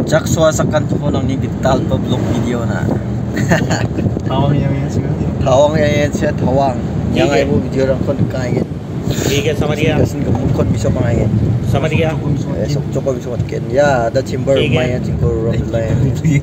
Rimchaksoa sakantikon ang digital pa vlog video na. Tawang yang siya. Tawang yang siya tawang. Yang ay mo video lang kon kain. ठीक है समझ गया Kasi kon bisa pangain. समझ गया Coba mesokatgen. Ya, ada timber main timber rom lain.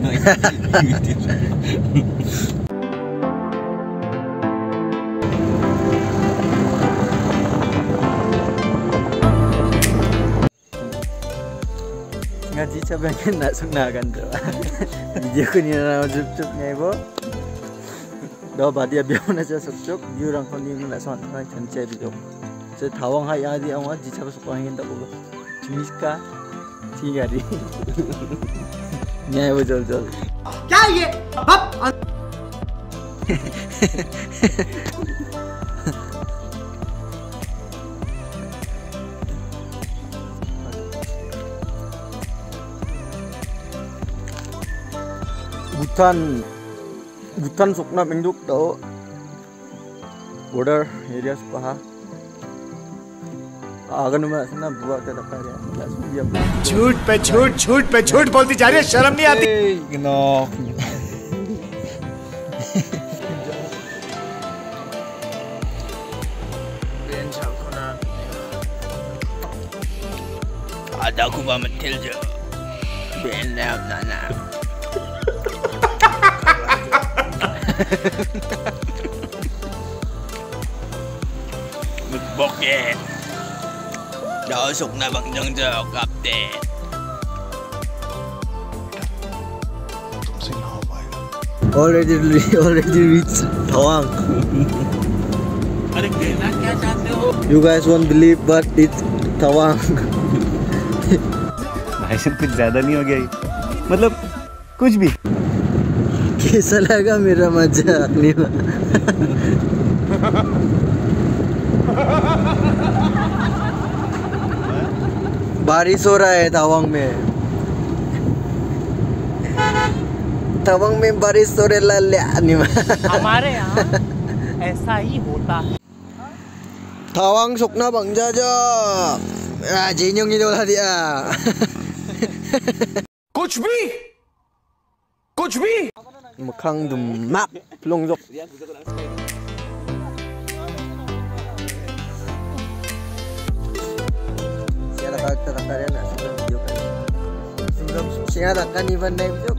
Ngaji cabangnya nak sunakan tu. Video ko ni na cup nya ibo. Do badia biao na sa sup view rang kon ni na sa kan chanche video. Se thawang hai adi ang ji chaba supa hin da ko. Miska ठीक है री न्याय वो जल जल क्या ये Bhutan sukna benduk tau border area suka आगन में सुना बुआ का रखा है झूठ पे झूठ बोलती जा रही है शर्म नहीं आती नो ada aku ba metil je benar nana bokeh đó sụp na bằng chân giờ gặp đẹp already reached Thawang. You guys won't believe but it's Thawang. भाई साहब कुछ ज्यादा नहीं हो गया ये मतलब कुछ भी कैसा लगा मेरा मजाक नहीं बारिश हो रहा है तवांग में बारिश हो रहा है हमारे यहाँ ऐसा ही होता है तवांग सुकना बंजा जो जेन्योंगी तो दिया कुछ भी मखंग दुम मैप लोंजोक Siya nakakarian na sa video kayo. Siya nakakan even na video